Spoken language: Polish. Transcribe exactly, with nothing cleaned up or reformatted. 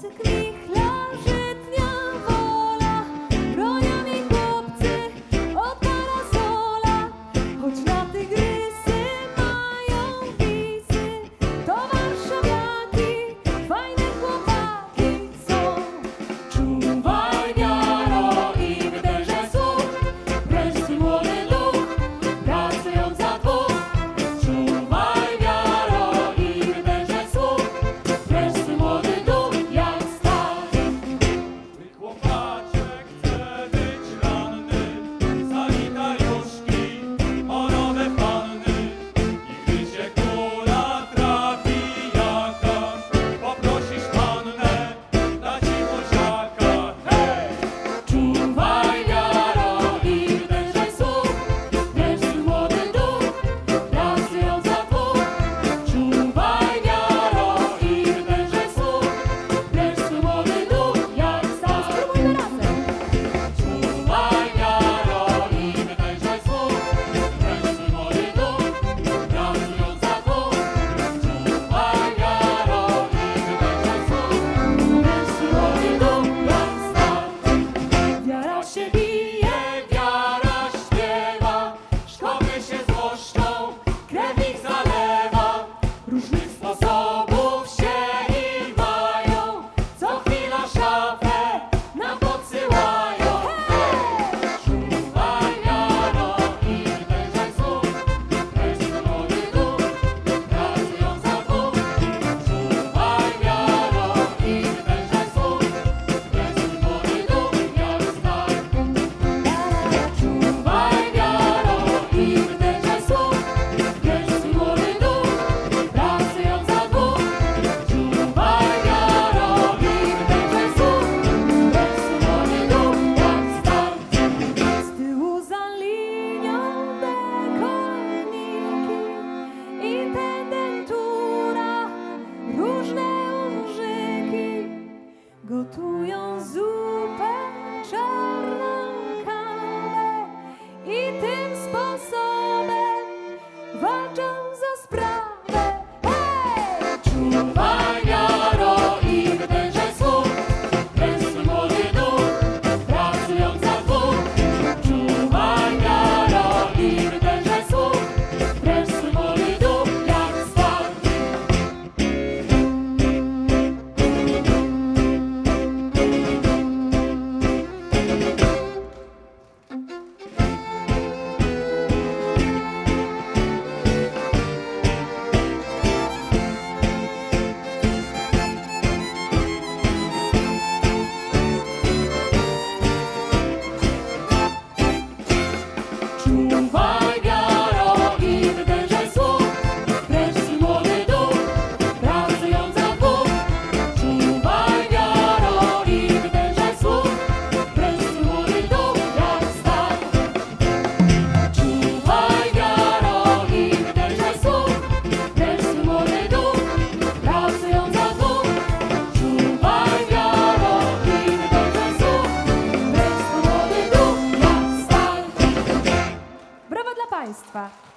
Gotują zupę, czarną kawę i tym sposobem walczą za sprawę. Hej! Czuwaj, wiaro, i wydężaj słuch, męski młody duch, pracując za dwóch. Czuwaj, wiaro, i wydężaj słuch, męski młody duch, jak stal. Czuwaj, wiaro, i wydężaj słuch, męski młody duch, pracując za dwóch. Czuwaj, wiaro, i wydężaj słuch, męski młody duch, jak stal. Czuwaj, wiaro, i wydężaj słuch, męski młody duch, pracując za dwóch. Czuwaj, wiaro, i wydężaj słuch, męski młody duch, jak stal. Brawa dla Państwa!